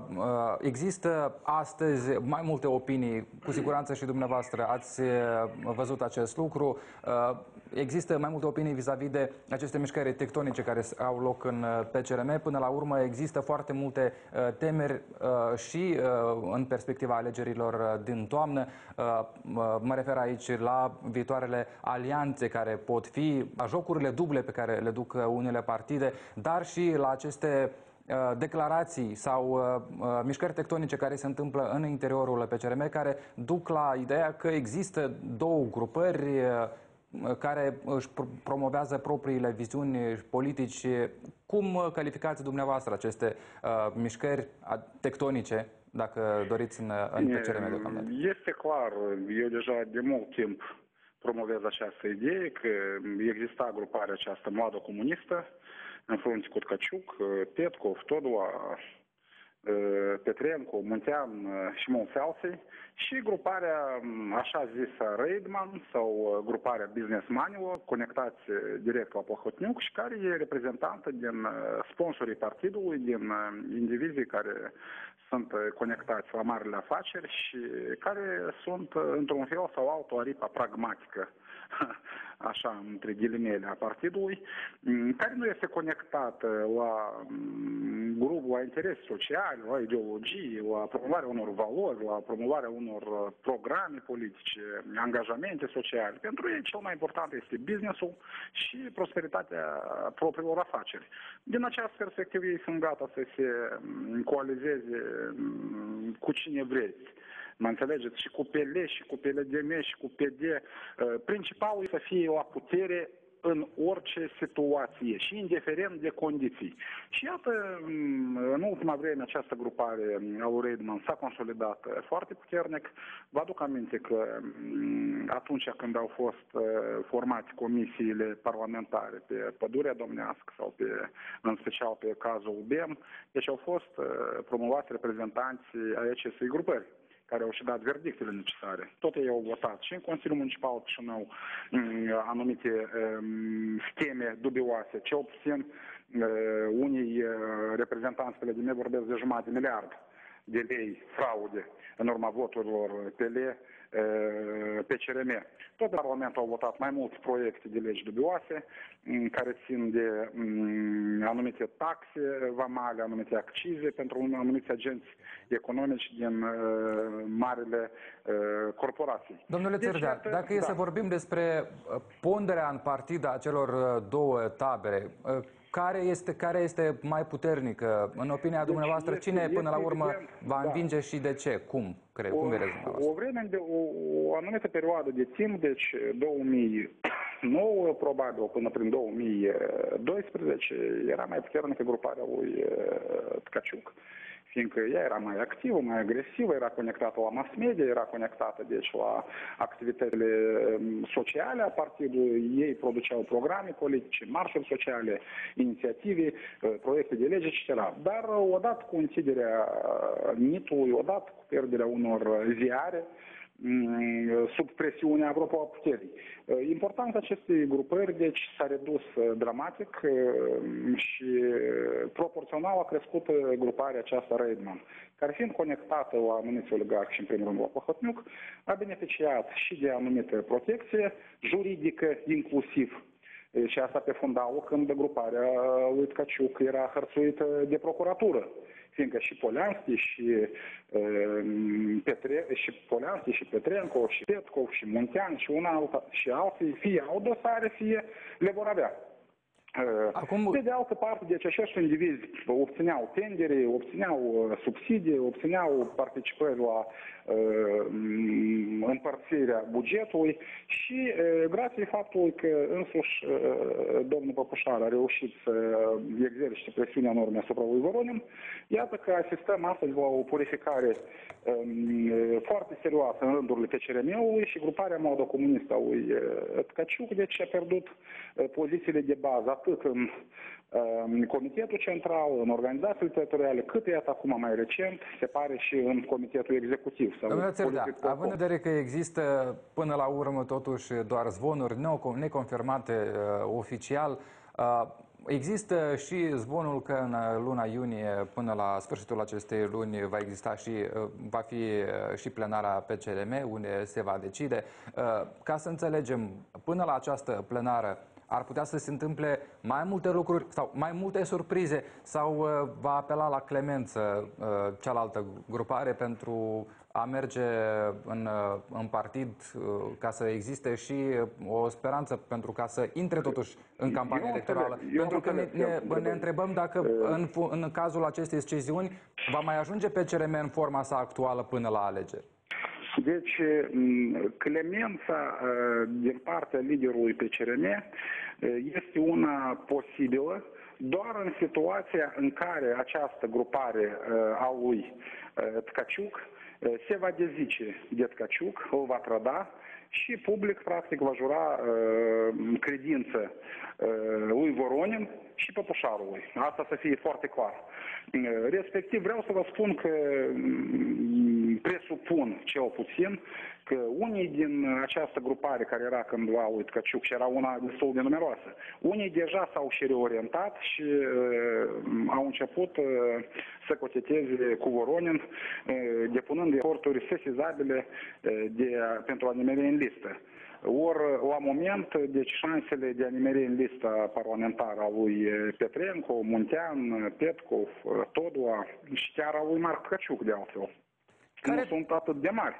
[SPEAKER 1] există astăzi mai multe opinii, cu siguranță și dumneavoastră ați văzut acest lucru. Există mai multe opinii vis-a-vis de aceste mișcări tectonice care au loc în PCRM. Până la urmă există foarte multe temeri și în perspectiva alegerilor din toamnă. Mă refer aici la viitoarele alianțe care pot fi, la jocurile duble pe care le duc unele partide, dar și la aceste declarații sau mișcări tectonice care se întâmplă în interiorul PCRM, care duc la ideea că există două grupări care își promovează propriile viziuni politici. Cum calificați dumneavoastră aceste mișcări tectonice, dacă doriți, în PCRM deocamdată?
[SPEAKER 3] Este clar, eu deja de mult timp promovez această idee că exista gruparea aceasta modă comunistă, în frunte cu Tkăciuc, Petkov, Todua, Petrenco, Muntean și mulți alții, și gruparea așa zisă Reidman sau gruparea businessmanilor conectați direct la Plahotniuc și care e reprezentantă din sponsorii partidului, din indivizii care sunt conectați la marile afaceri și care sunt într-un fel sau altul aripa pragmatică, așa, între ghilimele, a partidului, care nu este conectat la grup, la interese sociale, la ideologii, la promovarea unor valori, la promovarea unor programe politice, angajamente sociale. Pentru ei cel mai important este business-ul și prosperitatea propriilor afaceri. Din această perspectivă ei sunt gata să se coalizeze cu cine vreți. Mă înțelegeți? Și cu PL, și cu PLDM, și cu PD. Principalul e să fie la putere în orice situație și indiferent de condiții. Și iată, în ultima vreme această grupare a lui Reidman s-a consolidat foarte puternic. Vă aduc aminte că atunci când au fost formate comisiile parlamentare pe Pădurea Domnească sau în special pe cazul BEM, deci au fost promovați reprezentanții ai acestei grupări, care au și dat verdictele necesare. Tot ei au votat și în Consiliul Municipal Chișinău anumite scheme dubioase, cel puțin unii reprezentanți PLDM vorbesc de jumătate de miliard de lei fraude în urma voturilor PL, PCRM. Tot Parlamentul a votat mai multe proiecte de legi dubioase care țin de anumite taxe vamale, anumite accize pentru anumiți agenți economici din marile corporații.
[SPEAKER 1] Domnule Țărdean, dacă e să vorbim despre ponderea în partid a celor două tabere, care este mai puternică? În opinia dumneavoastră, cine până la urmă va învinge și de ce? Cum vedeți dumneavoastră?
[SPEAKER 3] O vreme de o anumită perioadă de timp, deci 2009 probabil până prin 2012, era mai puternică gruparea lui Tkăciuc, fiindcă ea era mai activă, mai agresivă, era conectată la mass media, era conectată deci la activitățile sociale a partidului, ei produceau programe politice, marșuri sociale, inițiative, proiecte de lege, etc. Dar odată cu închiderea NIT-ului, odată cu pierderea unor ziare, sub presiunea apropo a puterii. Importanța acestei grupări, deci, s-a redus dramatic și proporțional a crescut gruparea aceasta Reidman, care fiind conectată la anumiți oligarhi și în primul rând la Plahotniuc, a beneficiat și de anumită protecție juridică inclusiv. Și asta pe fundalul când gruparea lui Tkăciuc era hărțuită de procuratură, fiindcă și Polianski și Petrenco și Petkov și Muntean și alții fie au dosare, fie le vor avea. Pe de altă parte, deci acești indivizi obțineau tendere, obțineau subsidii, obțineau participări la împărțirea bugetului și grație faptului că însuși domnul Păpușar a reușit să exercite presiunea enorme asupra lui Voronin, iată că asistăm astăzi la o purificare foarte serioasă în rândurile PCRM-ului și gruparea modo-comunistă a lui Tkăciuc, deci a pierdut pozițiile de bază atât în Comitetul Central, în organizațiile teritoriale, cât iată acum mai recent, se pare și în Comitetul Executiv.
[SPEAKER 1] Domnule Țerdea, având în vedere că există până la urmă totuși doar zvonuri neconfirmate oficial, există și zvonul că în luna iunie, până la sfârșitul acestei luni, va fi și plenara PCRM, unde se va decide. Ca să înțelegem, până la această plenară, ar putea să se întâmple mai multe lucruri sau mai multe surprize sau va apela la clemență cealaltă grupare pentru a merge în partid ca să existe și o speranță pentru ca să intre totuși în campanie electorală? Pentru că ne întrebăm dacă în cazul acestei sciziuni va mai ajunge PCRM în forma sa actuală până la alegeri.
[SPEAKER 3] Deci, clemența din partea liderului PCRM este una posibilă doar în situația în care această grupare a lui Tkaciuc se va dezice de Tkaciuc, îl va trăda și public, practic, va jura credință lui Voronin și Păpușarului. Asta să fie foarte clar. Respectiv, vreau să vă spun că presupun cel puțin că unii din această grupare care era cândva lui Tkaciuc și era una destul de numeroasă, unii deja s-au și reorientat și au început să coteteze cu Voronin, depunând eforturi sesizabile pentru a nimeri în listă. Ori, la moment, deci șansele de a nimeri în lista parlamentară a lui Petrenco, Muntean, Petkov, Todua și chiar a lui Marc Tkaciuc, de altfel, nu sunt atât de mari.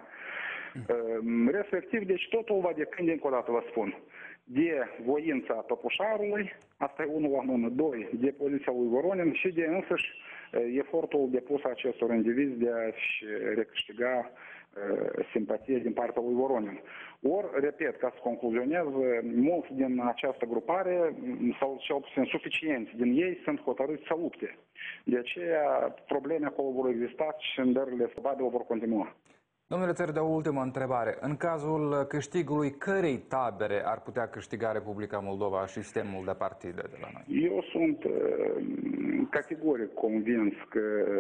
[SPEAKER 3] Respectiv, deci totul va depinde, încă o dată vă spun, de voința Păpușarului, asta e unul la mână, doi, de poziția lui Voronin și de însăși efortul depus acestor indivizi de a-și recâștiga simpatie din partea lui Voronin. Ori, repet, ca să concluzionez, mulți din această grupare, sau cel puțin suficienți din ei, sunt hotărâți să lupte. De aceea, probleme acolo vor exista și îndările probabil vor continua.
[SPEAKER 1] Domnule Țerdea, o ultimă întrebare. În cazul câștigului cărei tabere ar putea câștiga Republica Moldova și sistemul de partide de la noi?
[SPEAKER 3] Eu sunt categoric convins că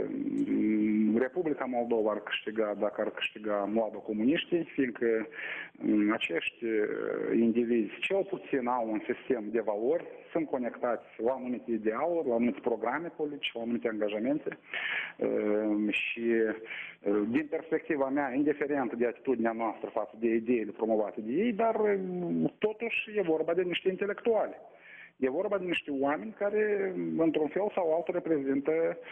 [SPEAKER 3] Republica Moldova ar câștiga dacă ar câștiga mlado-comuniștii, fiindcă acești indivizi cel puțin au un sistem de valori, sunt conectați la anumite idealuri, la anumite programe politice, la anumite angajamente și din perspectiva mea, indiferent de atitudinea noastră față de ideile promovate de ei, dar totuși e vorba de niște intelectuali. E vorba de niște oameni care, într-un fel sau altul, reprezintă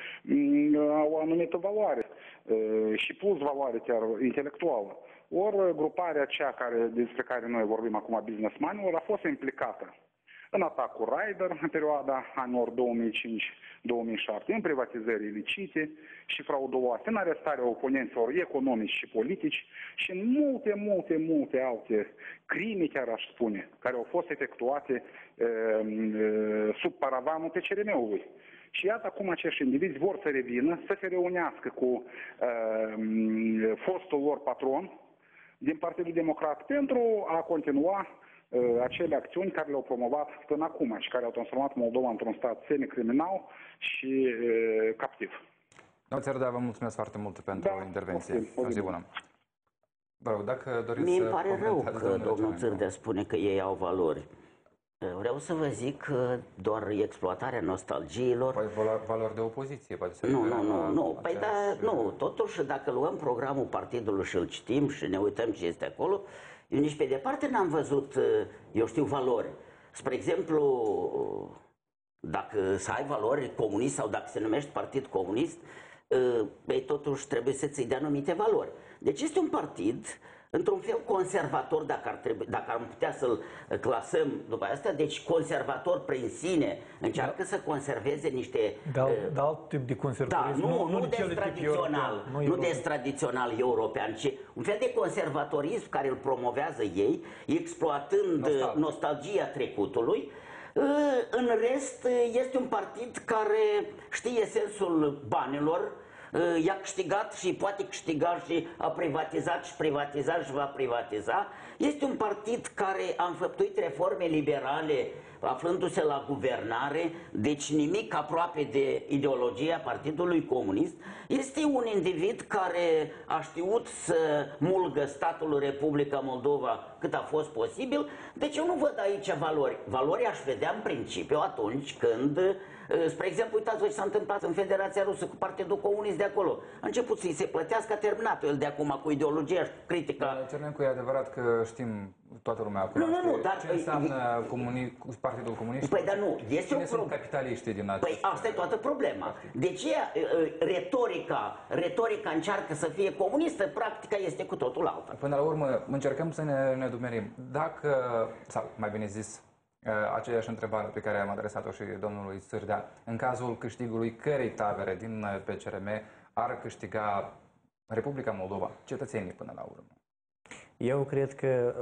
[SPEAKER 3] o anumită valoare și plus valoare chiar intelectuală. Ori gruparea cea despre care noi vorbim acum, businessmanilor, a fost implicată în atacul Raider în perioada anilor 2005-2007, în privatizări ilicite și frauduloase, în arestarea oponenților economici și politici și în multe alte crime, chiar aș spune, care au fost efectuate sub paravanul PCRM-ului. Și iată acum acești indivizi vor să revină, să se reunească cu fostul lor patron din Partidul Democrat pentru a continua acele acțiuni care le-au promovat până acum și care au transformat Moldova într-un stat semicriminal și captiv.
[SPEAKER 1] Domnul Țerdea, vă mulțumesc foarte mult pentru intervenție. O zi bună. Vă rog, dacă doriți
[SPEAKER 4] Mie
[SPEAKER 1] să
[SPEAKER 4] îmi pare rău că domnul
[SPEAKER 1] Țerdea
[SPEAKER 4] Țerdea spune că ei au valori. Vreau să vă zic că doar exploatarea nostalgiilor...
[SPEAKER 1] Păi valori de opoziție, poate să...
[SPEAKER 4] Nu. Păi da, nu. Totuși, dacă luăm programul partidului și îl citim și ne uităm ce este acolo, eu nici pe departe n-am văzut, eu știu, valori. Spre exemplu, dacă să ai valori comunist sau dacă se numești partid comunist, păi totuși trebuie să ți-i dea anumite valori. Deci este un partid într-un fel conservator, dacă am putea să-l clasăm după asta, deci conservator prin sine, încearcă să conserveze niște...
[SPEAKER 6] Da, alt tip de conservatorism.
[SPEAKER 4] Nu de tradițional european, ci un fel de conservatorism care îl promovează ei, exploatând nostalgia trecutului. În rest, este un partid care știe sensul banilor, i-a câștigat și poate câștiga și a privatizat și privatizat și va privatiza. Este un partid care a înfăptuit reforme liberale aflându-se la guvernare, deci nimic aproape de ideologia Partidului Comunist. Este un individ care a știut să mulgă statul Republica Moldova cât a fost posibil, deci eu nu văd aici valori. Valori aș vedea în principiu atunci când, spre exemplu, uitați-vă ce s-a întâmplat în Federația Rusă cu Partidul Comunist de acolo. A început să-i se plătească, a terminat el de acum cu ideologia și critica.
[SPEAKER 1] Cernencu, e adevărat că știm, toată lumea acum,
[SPEAKER 4] dar
[SPEAKER 1] ce înseamnă Partidul Comunist?
[SPEAKER 4] Păi, dar nu, este
[SPEAKER 1] Cine sunt capitaliștii din acest...
[SPEAKER 4] Păi asta e toată problema. De ce retorica încearcă să fie comunistă, practica este cu totul alta.
[SPEAKER 1] Până la urmă, încercăm să ne dumerim. Dacă, sau mai bine zis, aceeași întrebare pe care am adresat-o și domnului Sârdea, în cazul câștigului cărei tabere din PCRM ar câștiga Republica Moldova, cetățenii până la urmă?
[SPEAKER 5] Eu cred că,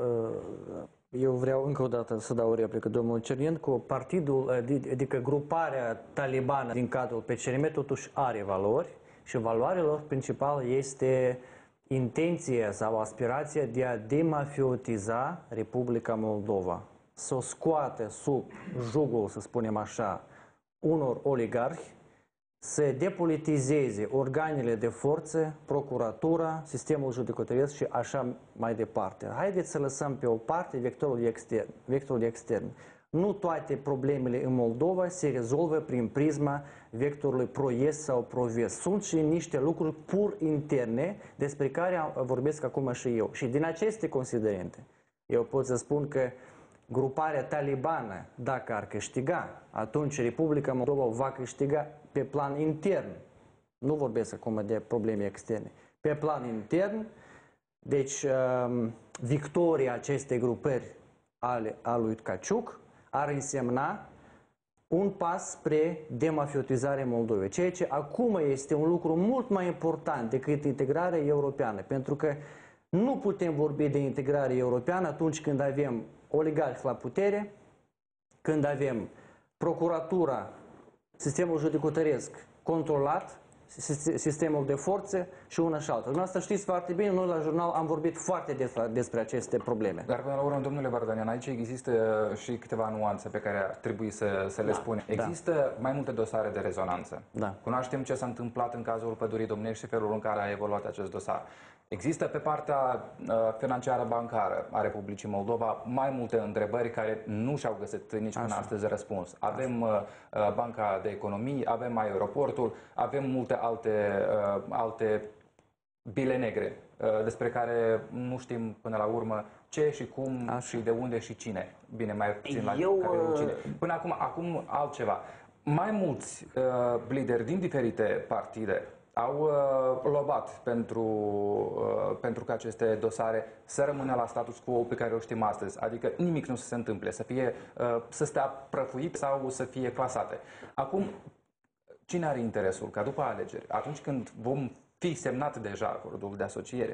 [SPEAKER 5] eu vreau încă o dată să dau o replică, domnul Cernencu, partidul, adică gruparea talibană din cadrul PCRM totuși are valori și valoarea lor principală este intenția sau aspirația de a demafiotiza Republica Moldova, să o scoate sub jugul, să spunem așa, unor oligarhi, să depolitizeze organele de forță, procuratura, sistemul judecătoresc și așa mai departe. Haideți să lăsăm pe o parte vectorul extern. Nu toate problemele în Moldova se rezolvă prin prisma vectorului pro-est sau pro-vest. Sunt și niște lucruri pur interne despre care vorbesc acum și eu. Și din aceste considerente, eu pot să spun că gruparea talibană, dacă ar câștiga, atunci Republica Moldova va câștiga pe plan intern. Nu vorbesc acum de probleme externe. Pe plan intern, deci victoria acestei grupări a lui Tkaciuc ar însemna un pas spre demafiotizarea Moldovei. Ceea ce acum este un lucru mult mai important decât integrarea europeană. Pentru că nu putem vorbi de integrare europeană atunci când avem oligarhi la putere, când avem procuratura, sistemul judecătoresc controlat, sistemul de forțe și una și alta. Dumneavoastră știți foarte bine, noi la jurnal am vorbit foarte despre aceste probleme.
[SPEAKER 1] Dar până la urmă, domnule Vardanian, aici există și câteva nuanțe pe care ar trebui să le spunem. Există mai multe dosare de rezonanță. Cunoaștem ce s-a întâmplat în cazul Pădurii Domnești și felul în care a evoluat acest dosar. Există pe partea financiară bancară a Republicii Moldova mai multe întrebări care nu și-au găsit nici până astăzi răspuns. Avem Banca de Economii, avem aeroportul, avem multe alte bile negre despre care nu știm până la urmă ce și cum și de unde și cine. Bine, mai puțin la care cine. Până acum altceva. Mai mulți lideri din diferite partide au lobat pentru că aceste dosare să rămână la status quo pe care o știm astăzi. Adică nimic nu să se întâmple, să stea prăfuit sau să fie clasate. Acum, cine are interesul ca după alegeri, atunci când vom fi semnat deja acordul de asociere,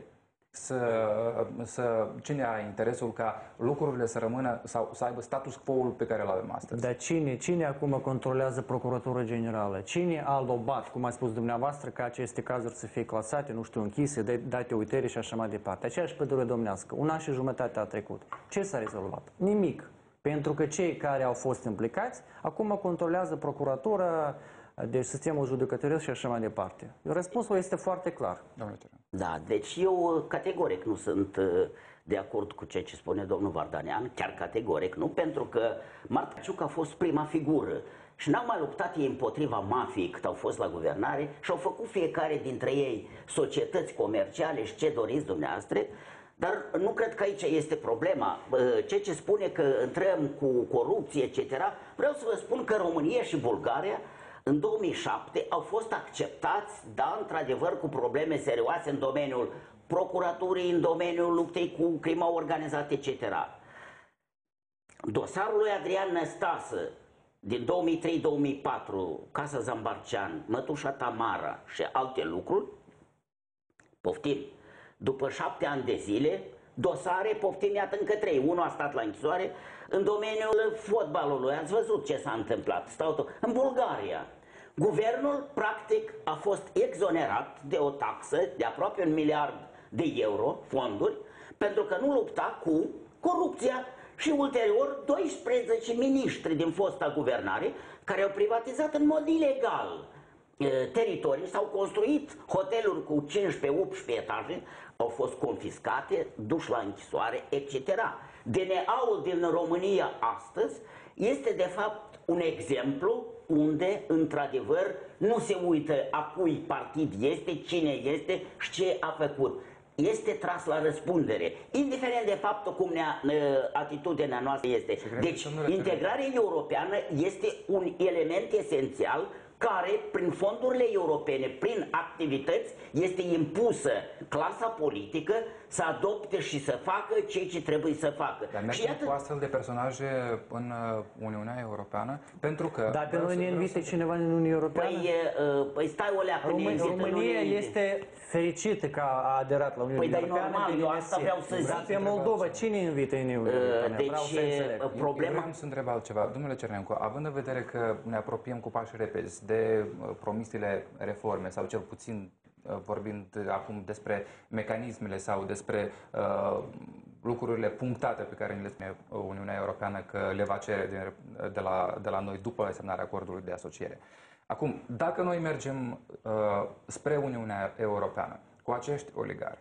[SPEAKER 1] cine are interesul ca lucrurile să rămână sau să aibă status quo-ul pe care îl avem astăzi?
[SPEAKER 5] Dar cine acum controlează Procuratura Generală? Cine a lobat, cum a spus dumneavoastră, ca aceste cazuri să fie clasate, nu știu, închise, date uitării și așa mai departe? Aceeași pădure domnească. Un an și jumătate a trecut. Ce s-a rezolvat? Nimic. Pentru că cei care au fost implicați acum controlează Procuratura, deci sistemul judecătoresc și așa mai departe. Răspunsul este foarte clar.
[SPEAKER 4] Da, deci eu categoric nu sunt de acord cu ceea ce spune domnul Vardanian, chiar categoric nu, pentru că Marc Tkaciuc a fost prima figură și n-au mai luptat ei împotriva mafiei cât au fost la guvernare și au făcut fiecare dintre ei societăți comerciale și ce doriți dumneavoastră. Dar nu cred că aici este problema. Ceea ce spune că intrăm cu corupție, etc., vreau să vă spun că România și Bulgaria în 2007 au fost acceptați, da, într-adevăr, cu probleme serioase în domeniul procuraturii, în domeniul luptei cu crima organizată, etc. Dosarul lui Adrian Năstasă din 2003-2004, Casa Zambarcean, Mătușa Tamara și alte lucruri, poftim, după 7 ani de zile, dosare, poftim, iată încă 3. Unul a stat la închisoare în domeniul fotbalului. Ați văzut ce s-a întâmplat. În Bulgaria, Guvernul, practic, a fost exonerat de o taxă de aproape 1 miliard de euro, fonduri, pentru că nu lupta cu corupția și ulterior 12 miniștri din fosta guvernare care au privatizat în mod ilegal teritorii, s-au construit hoteluri cu 15-18 etaje, au fost confiscate, duși la închisoare, etc. DNA-ul din România astăzi este de fapt un exemplu unde, într-adevăr, nu se uită a cui partid este, cine este și ce a făcut. Este tras la răspundere, indiferent de faptul cum atitudinea noastră este. Deci, integrarea europeană este un element esențial care, prin fondurile europene, prin activități, este impusă clasa politică să adopte și să facă ceea ce trebuie să facă.
[SPEAKER 1] Dar mergem cu astfel de personaje în Uniunea Europeană? Pentru că...
[SPEAKER 5] Dacă nu ne invite cineva în Uniunea Europeană...
[SPEAKER 4] Păi stai o leacă,
[SPEAKER 5] România este fericită că a aderat la Uniunea Europeană.
[SPEAKER 4] Păi, dar e normal, eu asta vreau să zic.
[SPEAKER 5] Dar pe Moldova, cine invită în Uniunea Europeană?
[SPEAKER 4] Deci, problema...
[SPEAKER 1] Vreau să întreb altceva. Domnule Cernencu, având în vedere că ne apropiem cu pași repezi de promisele reforme, sau cel puțin vorbind acum despre mecanismele sau despre lucrurile punctate pe care le spune Uniunea Europeană că le va cere de la noi după semnarea acordului de asociere. Acum, dacă noi mergem spre Uniunea Europeană cu acești oligarhi,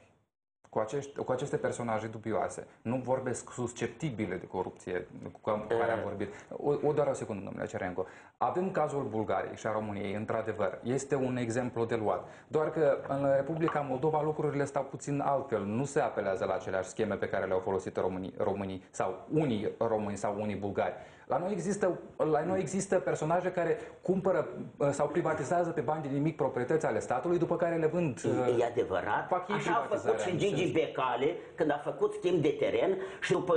[SPEAKER 1] cu aceste personaje dubioase, nu vorbesc susceptibile de corupție cu care am vorbit. Doar o secundă, domnule Cerenco. Avem cazul Bulgariei și a României, într-adevăr. Este un exemplu de luat. Doar că în Republica Moldova lucrurile stau puțin altfel. Nu se apelează la aceleași scheme pe care le-au folosit românii sau unii români sau unii bulgari. La noi există personaje care cumpără sau privatizează pe bani din nimic proprietăți ale statului, după care le vând.
[SPEAKER 4] E adevărat. Așa a făcut și Gigi Becali când a făcut schimb de teren și după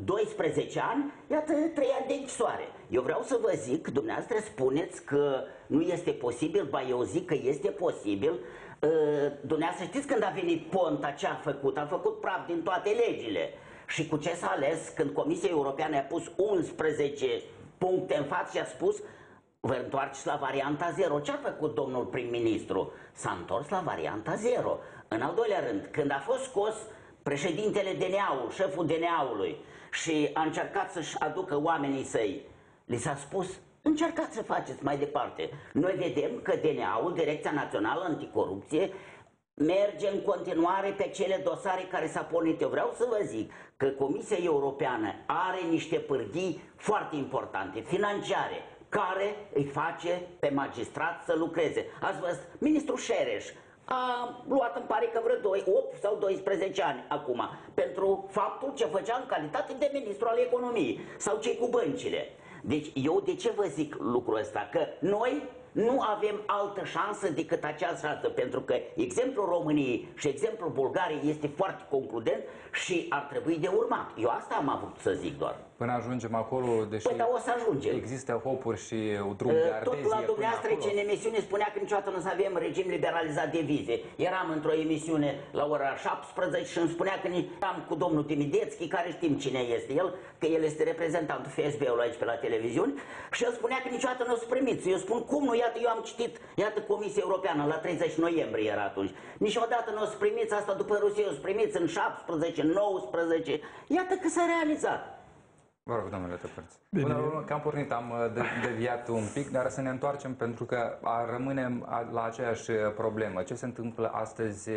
[SPEAKER 4] 12 ani, iată, 3 ani de închisoare. Eu vreau să vă zic, dumneavoastră spuneți că nu este posibil, ba eu zic că este posibil. Dumneavoastră știți când a venit Ponta ce a făcut? A făcut praf din toate legile. Și cu ce s-a ales când Comisia Europeană a pus 11 puncte în față și a spus vă întoarceți la varianta 0. Ce a făcut domnul prim-ministru? S-a întors la varianta 0. În al doilea rând, când a fost scos președintele DNA-ului, șeful DNA-ului și a încercat să-și aducă oamenii săi, li s-a spus încercați să faceți mai departe. Noi vedem că DNA-ul, Direcția Națională Anticorupție, merge în continuare pe cele dosare care s-a pornit. Eu vreau să vă zic că Comisia Europeană are niște pârghii foarte importante, financiare, care îi face pe magistrat să lucreze. Ați văzut, ministrul Șereș a luat, îmi pare că vreo 8 sau 12 ani acum, pentru faptul ce făcea în calitate de ministru al economiei, sau cei cu băncile. Deci eu de ce vă zic lucrul ăsta? Că noi nu avem altă șansă decât acea șansă, pentru că exemplul României și exemplul Bulgariei este foarte concludent și ar trebui de urmat. Eu asta am avut să zic doar.
[SPEAKER 1] Până ajungem acolo, deși
[SPEAKER 4] păi, o să ajungem.
[SPEAKER 1] Există hopuri și drum de ardezie.
[SPEAKER 4] Tot la dumneavoastră ce în emisiune spunea că niciodată nu să avem regim liberalizat de vize. Eram într-o emisiune la ora 17 și îmi spunea că eram cu domnul Timidețchi, care știm cine este el, că el este reprezentantul FSB-ului aici pe la televiziune, și el spunea că niciodată nu o să primiți. Eu spun, cum nu? Iată, eu am citit, iată, Comisia Europeană, la 30 noiembrie era atunci. Niciodată nu o să primiți asta după Rusia, o să primiți în 17, 19. Iată că s-a realizat.
[SPEAKER 1] Vă rog, domnule Tăpărț. Până la urmă, că am pornit, am deviat un pic, dar să ne întoarcem pentru că rămânem la aceeași problemă. Ce se întâmplă astăzi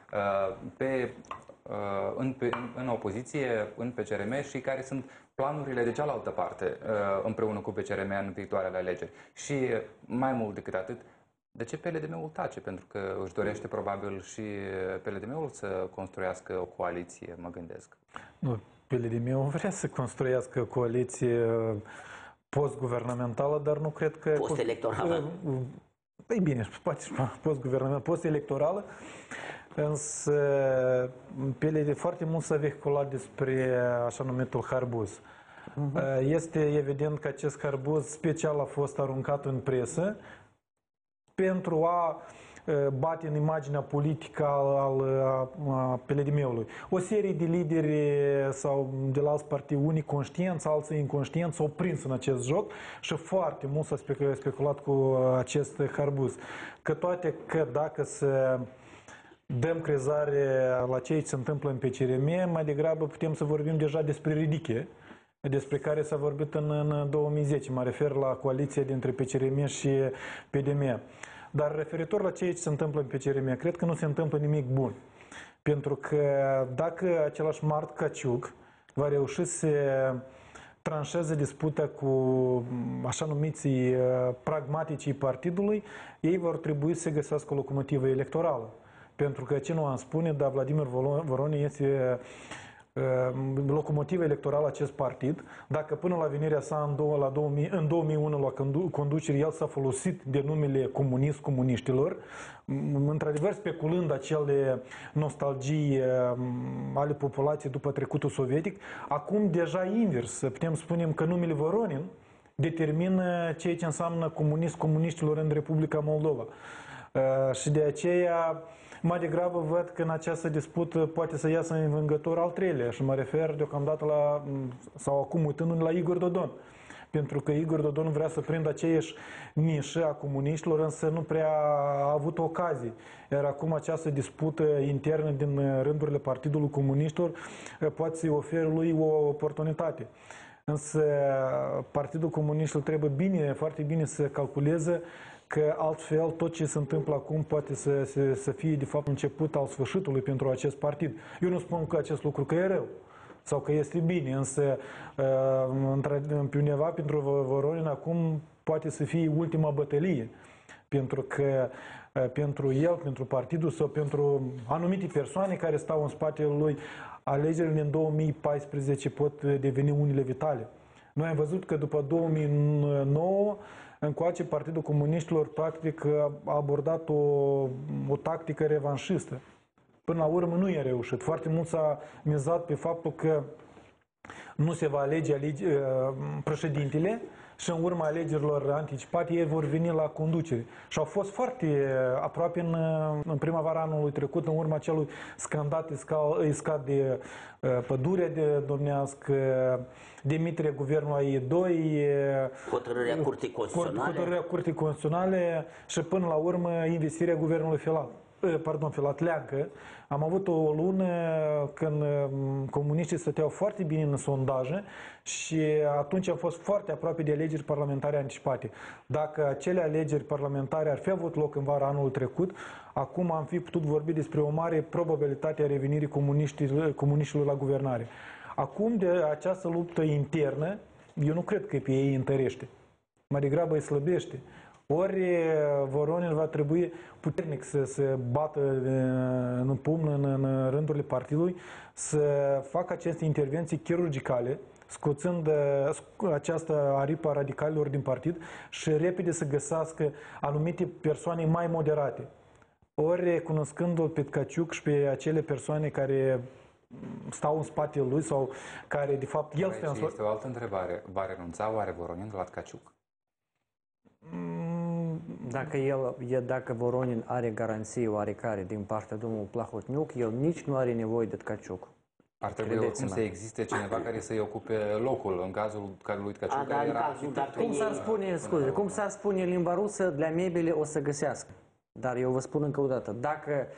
[SPEAKER 1] în opoziție, în PCRM și care sunt planurile de cealaltă parte împreună cu PCRM în viitoarele alegeri. Și mai mult decât atât, de ce PLDM-ul tace? Pentru că își dorește probabil și PLDM-ul să construiască o coaliție, mă gândesc.
[SPEAKER 6] Nu, PLDM-ul vrea să construiască coaliție post-guvernamentală, dar nu cred că...
[SPEAKER 4] Post-electorală.
[SPEAKER 6] Păi bine, poate post-guvernamentală, post-electorală, însă PLD foarte mult s-a vehiculat despre așa numitul harbuz. Este evident că acest harbuz special a fost aruncat în presă pentru a bate în imaginea politică a PLDM-ului. O serie de lideri sau de la alți partide, unii conștienți, alții inconștienți, s-au prins în acest joc și foarte mult s-a speculat cu acest harbuz. Că toate că dacă se dăm crezare la ceea ce se întâmplă în PCRM, mai degrabă putem să vorbim deja despre ridiche, despre care s-a vorbit în 2010. Mă refer la coaliția dintre PCRM și PDM. Dar referitor la ceea ce se întâmplă în PCRM, cred că nu se întâmplă nimic bun. Pentru că dacă același Mart Caciuc va reuși să tranșeze disputa cu așa numiții pragmaticii partidului, ei vor trebui să găsească o locomotivă electorală. Pentru că ce nu am spune, dar Vladimir Voronin este locomotivă electorală acest partid. Dacă până la venirea sa în 2001 la conducere el s-a folosit de numele comuniștilor, într-adevăr speculând acele nostalgii ale populației după trecutul sovietic, acum deja invers, putem spune că numele Voronin determină ceea ce înseamnă comuniștilor în Republica Moldova. Și de aceea mai degrabă văd că în această dispută poate să iasă învingător al treilea și mă refer deocamdată la, sau acum uitându-ne la Igor Dodon. Pentru că Igor Dodon vrea să prindă aceeași nișă a comuniștilor, însă nu prea a avut ocazie. Iar acum această dispută internă din rândurile Partidului Comuniștilor poate să-i ofere lui o oportunitate. Însă Partidul Comuniștilor trebuie bine, foarte bine să calculeze că altfel tot ce se întâmplă acum poate să fie de fapt început al sfârșitului pentru acest partid. Eu nu spun că acest lucru că e rău sau că este bine, însă pe undeva pentru Voronin acum poate să fie ultima bătălie. Pentru că pentru el, pentru partidul sau pentru anumite persoane care stau în spatele lui, alegerile în 2014 pot deveni unele vitale. Noi am văzut că după 2009 încoace Partidul Comuniștilor practic a abordat o tactică revanșistă. Până la urmă nu i-a reușit. Foarte mult s-a mizat pe faptul că nu se va alege președintele și în urma alegerilor anticipate ei vor veni la conducere. Și au fost foarte aproape în primăvara anului trecut, în urma acelui scandal iscat de pădurea de domnească, demiterea guvernului AI2,
[SPEAKER 4] hotărârea Curții
[SPEAKER 6] Constituționale și până la urmă investirea guvernului Filat-Leancă. Am avut o lună când comuniștii stăteau foarte bine în sondaje și atunci am fost foarte aproape de alegeri parlamentare anticipate. Dacă acele alegeri parlamentare ar fi avut loc în vara anului trecut, acum am fi putut vorbi despre o mare probabilitate a revenirii comuniștilor la guvernare. Acum de această luptă internă, eu nu cred că pe ei întărește. Mai degrabă îi slăbește. Ori Voronin va trebui puternic să se bată în pumn în rândurile partidului, să facă aceste intervenții chirurgicale, scoțând această aripă a radicalilor din partid și repede să găsească anumite persoane mai moderate. Ori cunoscându-l pe Caciuc și pe acele persoane care stau în spatele lui sau care de fapt el stă în
[SPEAKER 1] este o altă întrebare. Va renunța oare Voronin la Caciuc?
[SPEAKER 5] Dacă Voronin are garanții oarecare din partea domnului Plahotniuc, el nici nu are nevoie de Caciuc.
[SPEAKER 1] Ar trebui oricum să existe cineva care să-i ocupe locul în cazul lui Caciuc, care era
[SPEAKER 5] cum s-ar spune în limba rusă, для mebele o să găsească. Dar eu vă spun încă o dată, dacă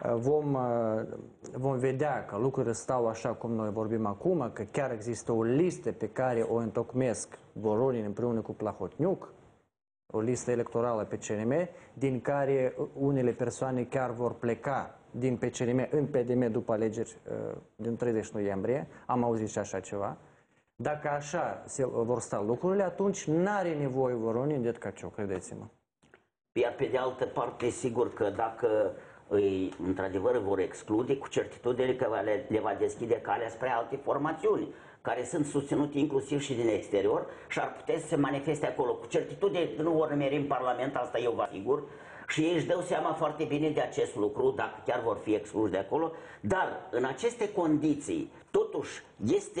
[SPEAKER 5] vom vedea că lucrurile stau așa cum noi vorbim acum, că chiar există o listă pe care o întocmesc Voronin împreună cu Plahotniuc, o listă electorală pe PCRM, din care unele persoane chiar vor pleca din PCRM în PDM după alegeri din 30 noiembrie, am auzit și așa ceva. Dacă așa vor sta lucrurile, atunci n-are nevoie Voronin de Caciuc, credeți-mă.
[SPEAKER 4] Iar pe de altă parte, sigur că dacă îi într-adevăr vor exclude, cu certitudine că le va deschide calea spre alte formațiuni, care sunt susținute inclusiv și din exterior și ar putea să se manifeste acolo. Cu certitudine nu vor numeri în Parlament, asta eu vă asigur, și ei își dau seama foarte bine de acest lucru, dacă chiar vor fi excluși de acolo, dar în aceste condiții, totuși, este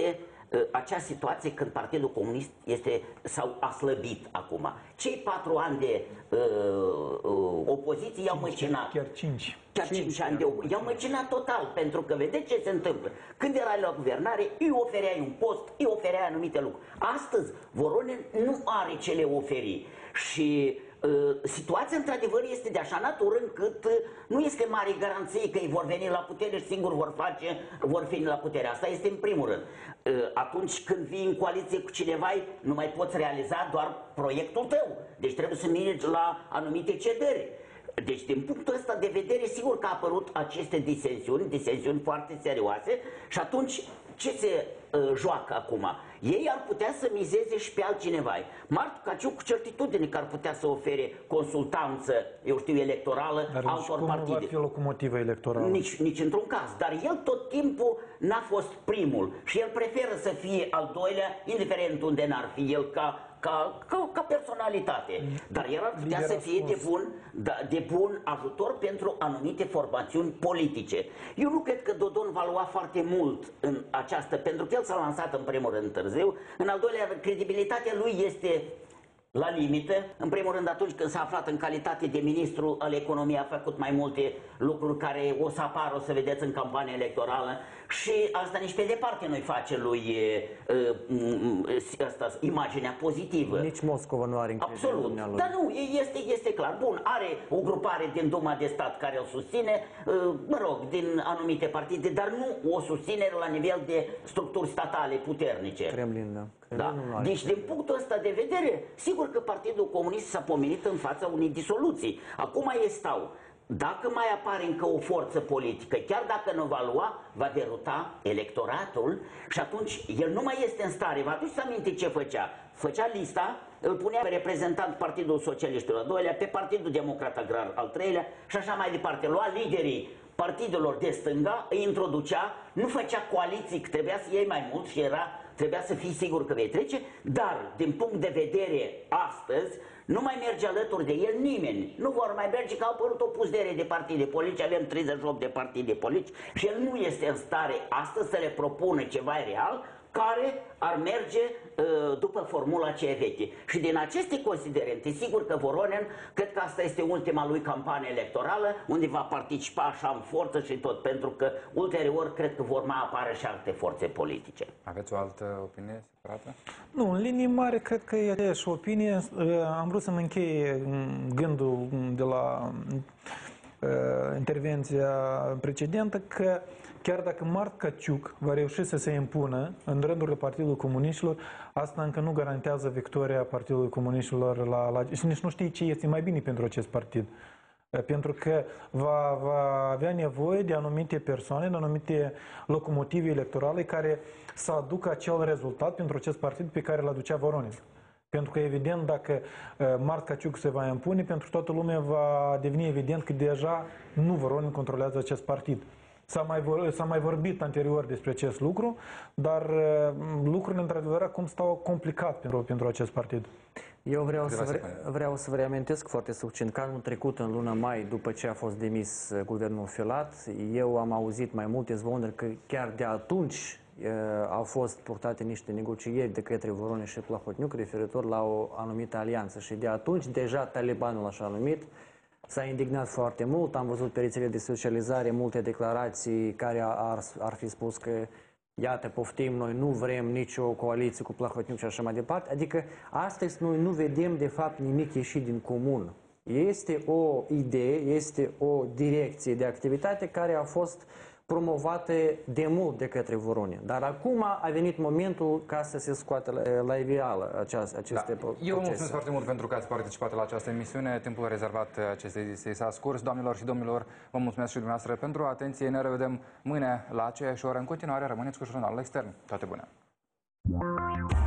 [SPEAKER 4] acea situație când Partidul Comunist sau a slăbit acum. Cei 4 ani de opoziție i-au măcinat.
[SPEAKER 6] Chiar 5.
[SPEAKER 4] Chiar 5 ani de opoziție. I-au măcinat total, pentru că vedeți ce se întâmplă. Când erai la guvernare, îi ofereai un post, îi ofereai anumite lucruri. Astăzi, Voronin nu are ce le oferi. Și situația, într-adevăr, este de așa natură încât nu este mare garanție că ei vor veni la putere și singur vor fi la putere. Asta este în primul rând. Atunci când vii în coaliție cu cineva, nu mai poți realiza doar proiectul tău. Deci trebuie să mergi la anumite cedări. Deci, din punctul ăsta de vedere, sigur că a apărut aceste disensiuni foarte serioase și atunci ce se joacă acum? Ei ar putea să mizeze și pe altcineva. Martu Caciu cu certitudine că ar putea să ofere consultanță, eu știu, electorală altor partide.
[SPEAKER 6] Dar nu va fi locomotivă electorală.
[SPEAKER 4] Nici într-un caz. Dar el tot timpul n-a fost primul și el preferă să fie al doilea, indiferent unde n-ar fi el ca personalitate. Dar el ar putea să fie de bun ajutor pentru anumite formațiuni politice. Eu nu cred că Dodon va lua foarte mult în această, pentru că el s-a lansat în primul rând târziu, în al doilea rând credibilitatea lui este la limită. În primul rând, atunci când s-a aflat în calitate de ministru al economiei, a făcut mai multe lucruri care o să apară, o să vedeți în campania electorală, și asta nici pe departe nu-i face lui imaginea pozitivă.
[SPEAKER 5] Nici Moscova nu are încredere.
[SPEAKER 4] Absolut. Dar nu, este clar. Bun, are o grupare din Duma de Stat care îl susține, mă rog, din anumite partide, dar nu o susținere la nivel de structuri statale puternice.
[SPEAKER 5] Kremlin, da.
[SPEAKER 4] Da. Deci, din punctul ăsta de vedere, sigur că Partidul Comunist s-a pomenit în fața unei disoluții. Acum ei stau. Dacă mai apare încă o forță politică, chiar dacă nu va lua, va deruta electoratul și atunci el nu mai este în stare. Vă aduceți aminte ce făcea? Făcea lista, îl punea pe reprezentant Partidul Socialiștilor al doilea, pe Partidul Democrat Agrar al treilea și așa mai departe. Lua liderii partidelor de stânga, îi introducea, nu făcea coaliții, că trebuia să iei mai mult și trebuia să fii sigur că vei trece, dar din punct de vedere astăzi, nu mai merge alături de el nimeni. Nu vor mai merge, că au apărut o puzdere de partide politice, avem 38 de partide politice și el nu este în stare astăzi să le propună ceva real care ar merge după formula aceea veche. Și din aceste considerente, sigur că Voronin, cred că asta este ultima lui campanie electorală, unde va participa așa în forță și tot, pentru că ulterior cred că vor mai apare și alte forțe politice.
[SPEAKER 1] Aveți o altă opinie separată?
[SPEAKER 6] Nu, în linii mari, cred că e aceeași opinie. Am vrut să-mi încheie gândul de la intervenția precedentă că chiar dacă Martu Caciu va reuși să se impună în rândurile Partidului Comuniștilor, asta încă nu garantează victoria Partidului Comuniștilor și nici nu știe ce este mai bine pentru acest partid. Pentru că va avea nevoie de anumite persoane, de anumite locomotive electorale care să aducă acel rezultat pentru acest partid pe care îl aducea Voronin. Pentru că, evident, dacă Martu Caciu se va impune, pentru toată lumea va deveni evident că deja nu Voronin controlează acest partid. S-a mai vorbit anterior despre acest lucru, dar lucrurile, într-adevăr, acum stau complicat pentru acest partid.
[SPEAKER 5] Eu vreau să vă reamintesc foarte succint că anul trecut, în luna mai, după ce a fost demis guvernul Filat, eu am auzit mai multe zvonuri că chiar de atunci au fost purtate niște negocieri de către Voronin și Plahotniuc referitor la o anumită alianță și de atunci deja talibanul așa numit s-a indignat foarte mult. Am văzut pe rețele de socializare multe declarații care ar fi spus că iată, poftim, noi nu vrem nicio coaliție cu Plahotniuc și așa mai departe. Adică astăzi noi nu vedem de fapt nimic ieșit din comun. Este o idee, este o direcție de activitate care a fost promovate de mult de către Voronin. Dar acum a venit momentul ca să se scoată la iveală aceste procese.
[SPEAKER 1] Eu vă mulțumesc foarte mult pentru că ați participat la această emisiune. Timpul rezervat acestei zi s-a scurs. Doamnelor și domnilor, vă mulțumesc și dumneavoastră pentru atenție. Ne revedem mâine la aceeași oră. În continuare, rămâneți cu Jurnalul Extern. Toate bune!